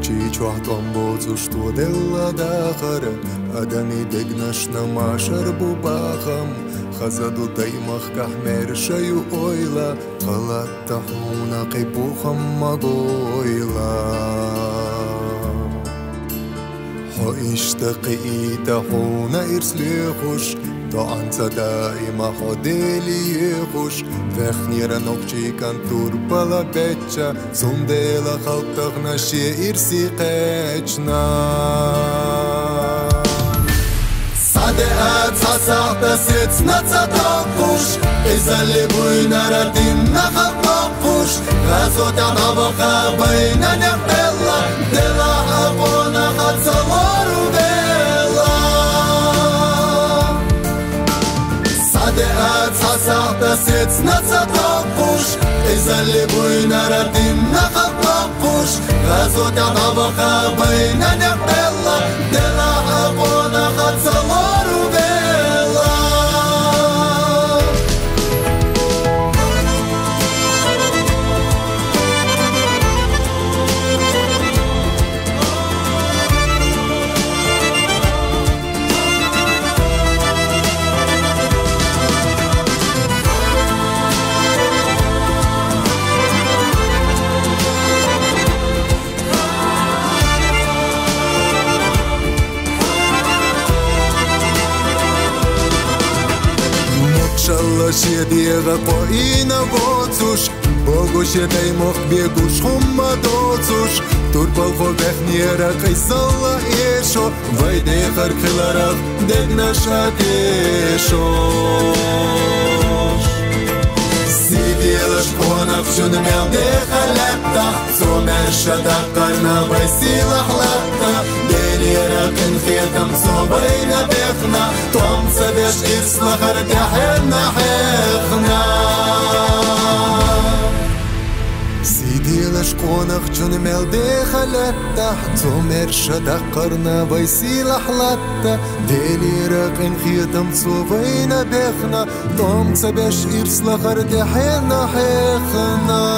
чуахтон бозу что делла дахара адами дегнашна машар бубахам خزدو دايمخ كحمر شيو اويلا غلط تحونا قيبوخم مغويلا حو اشتقي تحونا ارسلي خوش تو انت دايما خدلي خوش تخنير نوكشي كان توربالا بيتشا سندلا خلطغنا شي ارسي قيتشنا Sadeat sasahta setsnatsa tokush Izali buyna radinna khapakush Gazota navaha bayna neftella Dela abona khatsaloru vela Sadeat sasahta setsnatsa tokush Izali buyna radinna khapakush Gazota navaha bayna neftella Dela abona khatsaloru vela Шедега поина воцуш Богу шедай мох бегуш хумма доцуш Турбал хо бехнера кайсала ешо Вайде харкиларах дегнаша тешо Сиделаш конах шун мелде халепта Сомерша дакарна вайсила хлепта Делиракин хетам собайна бехна Том сабеш ирслахар тяхена хехна Сиделаш конах шун мелде халепта Сомерша дакарна вайсила хлепта Делиракин хетам собайна бехна Том сабеш ирслахар тяхена хехна